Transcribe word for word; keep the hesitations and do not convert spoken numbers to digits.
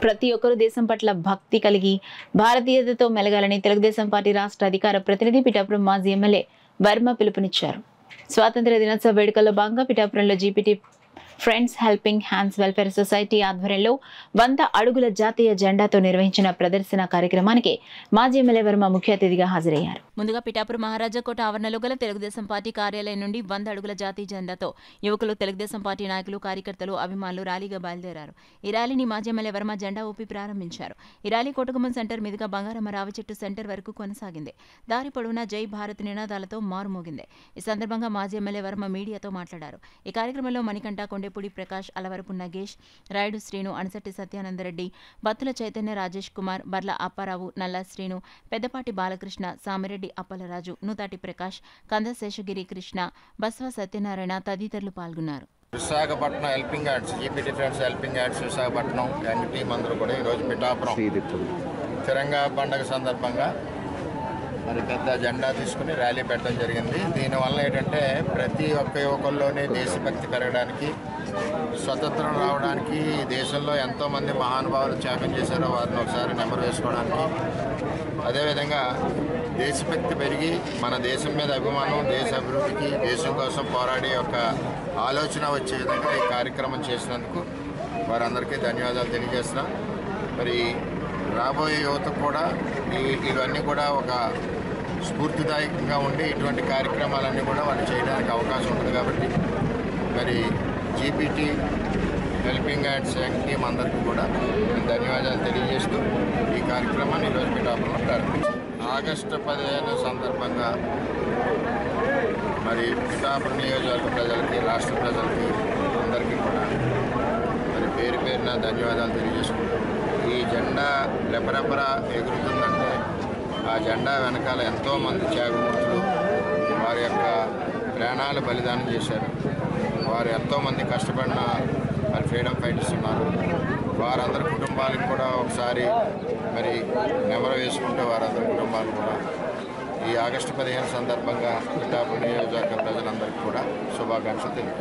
ప్రతి ఒక్కరూ దేశం పట్ల భక్తి కలిగి భారతీయతతో మెలగాలని తెలుగుదేశం పార్టీ రాష్ట్ర అధికార ప్రతినిధి పిఠాపురం మాజీ ఎమ్మెల్యే వర్మ పిలుపునిచ్చారు. స్వాతంత్ర్య దినోత్సవ వేడుకల్లో భాగంగా పిఠాపురంలో GPT friends helping hands welfare society ఆధ్వర్యంలో వంద అడుగుల జాతీయ జెండాతో నిర్వహించిన ప్రదర్శన కార్యక్రమానికి మాజీ ఎమ్మెల్యే వర్మ ముఖ్య అతిథిగా హాజరయ్యారు. ముందుగా పిఠాపురం మహారాజా కోట ఆవరణలో గల తెలుగుదేశం పార్టీ కార్యాలయం నుండి వంద అడుగుల జాతీయ జెండాతో యువకులు, తెలుగుదేశం పార్టీ నాయకులు, కార్యకర్తలు, అభిమానులు ర్యాలీగా బయలుదేరారు. ఈ ర్యాలీని మాజీ ఎమ్మెల్యే వర్మ జెండా ఊపి ప్రారంభించారు. ఈ ర్యాలీ కోటగుమ్మం సెంటర్ మీదుగా బంగారమ్మ రావి చెట్టు సెంటర్ వరకు కొనసాగింది. దారి పొడవునా జై భారత్ నినాదాలతో మారుమోగింది. ఈ సందర్భంగా మాజీ ఎమ్మెల్యే వర్మ మీడియాతో మాట్లాడారు. ఈ కార్యక్రమంలో మణికంఠ, కొండేపూడి ప్రకాష్, అలవరపు నగేష్, రాయుడు శ్రీను, అణసట్టి సత్యానందరెడ్డి, బత్తుల చైతన్య, రాజేష్ కుమార్, బర్ల అప్పారావు, నల్ల శ్రీను, పెద్దపాటి బాలకృష్ణ, సామిరెడ్డి అప్పలరాజు, నూతాటి ప్రకాష్, కంద శేషగిరి కృష్ణ, బస్వ సత్యనారాయణ తదితరులు పాల్గొన్నారు. Visakhapatnam helping hands, GPT friends helping hands Visakhapatnam young team అందరూ కూడా ఈరోజు పిఠాపురం తిరంగా పండుగ సందర్భంగా మరి పెద్ద జెండా తీసుకుని ర్యాలీ పెట్టడం జరిగింది. దీనివల్ల ఏంటంటే ప్రతి ఒక్క యువకుల్లోనే దేశభక్తి పెరగడానికి, స్వతంత్రం రావడానికి, దేశంలో ఎంతోమంది మహానుభావులు త్యాగం చేశారో వారిని ఒకసారి నెమరు వేసుకోవడానికి, అదేవిధంగా దేశభక్తి పెరిగి మన దేశం మీద అభిమానం, దేశ అభివృద్ధికి, దేశం కోసం పోరాడే యొక్క ఆలోచన వచ్చే విధంగా ఈ కార్యక్రమం చేసినందుకు వారందరికీ ధన్యవాదాలు తెలియజేస్తున్నాం. మరి రాబోయే యువతకు కూడా ఈ ఇవన్నీ కూడా ఒక స్ఫూర్తిదాయకంగా ఉండి ఇటువంటి కార్యక్రమాలన్నీ కూడా వాళ్ళు చేయడానికి అవకాశం ఉంటుంది. కాబట్టి మరి GPT helping hands young team అందరికీ కూడా నేను ధన్యవాదాలు తెలియజేస్తూ ఈ కార్యక్రమాన్ని ఈరోజు పిఠాపురంలో ప్రారంభించాం. ఆగస్టు పదిహేను సందర్భంగా మరి పిఠాపురం నియోజకవర్గ ప్రజలకి, రాష్ట్ర ప్రజలకి అందరికీ కూడా మరి పేరు పేరున ధన్యవాదాలు తెలియజేసుకుంటాం. ఈ జెండా రెపరెపర ఎగురుతుందంటే ఆ జెండా వెనకాల ఎంతోమంది త్యాగమూర్తులు వారి యొక్క ప్రాణాలు బలిదానం చేశారు. వారు ఎంతోమంది కష్టపడిన మరి ఫ్రీడమ్ ఫైటర్స్ ఉన్నారు. వారందరి కుటుంబాలకు కూడా ఒకసారి మరి నెమరు వేసుకుంటే వారందరి కుటుంబాలు కూడా ఈ ఆగస్టు పదిహేను సందర్భంగా పిఠాపురం నియోజకవర్గ ప్రజలందరికీ కూడా శుభాకాంక్షలు తెలియజేస్తారు.